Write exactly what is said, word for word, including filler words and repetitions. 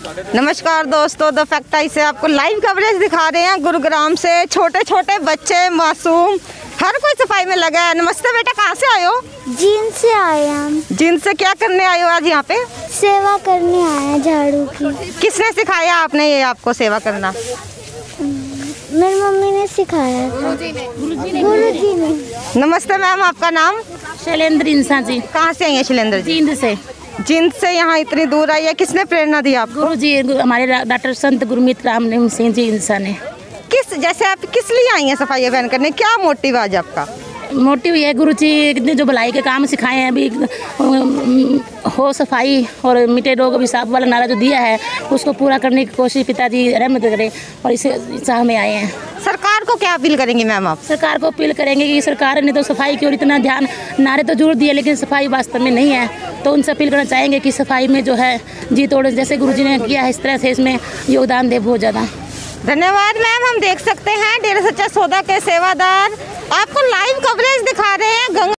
नमस्कार दोस्तों, the fact I से आपको लाइव कवरेज दिखा रहे हैं। गुरुग्राम से छोटे छोटे बच्चे, मासूम, हर कोई सफाई में लगा है। नमस्ते बेटा, कहाँ से आए हो? जींद से आए हम। जींद से क्या करने आए हो आज यहाँ पे? सेवा करने आए हैं झाड़ू की। किसने सिखाया आपने ये आपको सेवा करना? मेरी मम्मी ने सिखाया था। गुरुजी ने। नमस्ते मैम, आपका नाम? शैलेंद्र इंसान जी। कहाँ से आई है शैलेंद्र जी? जींद से। जींद से यहाँ इतनी दूर आई है, किसने प्रेरणा दी आपको? गुरु जी, हमारे डॉक्टर संत गुरमीत राम सिंह जी इंसान है। किस जैसे आप किस लिए आई हैं सफाई अभियान करने? क्या मोटिव आज आपका? मोटिव ये गुरु जी कितने जो भलाई के काम सिखाए हैं, अभी हो सफाई और मिटे रोग अभिशाप वाला नारा जो दिया है उसको पूरा करने की कोशिश पिताजी रहमत करें, और इसे चाह में आए हैं। सरकार को क्या अपील करेंगी मैम आप? सरकार को अपील करेंगे कि सरकार ने तो सफाई की ओर इतना ध्यान, नारे तो जोड़ दिए लेकिन सफाई वास्तव में नहीं है, तो उनसे अपील करना चाहेंगे कि सफाई में जो है जी तोड़ जैसे गुरु जी ने किया है इस तरह से इसमें योगदान दे बहुत ज़्यादा। धन्यवाद मैम। हम देख सकते हैं डेरा सच्चा सौदा के सेवादार आपको लाइव कवरेज दिखा रहे हैं। गंगा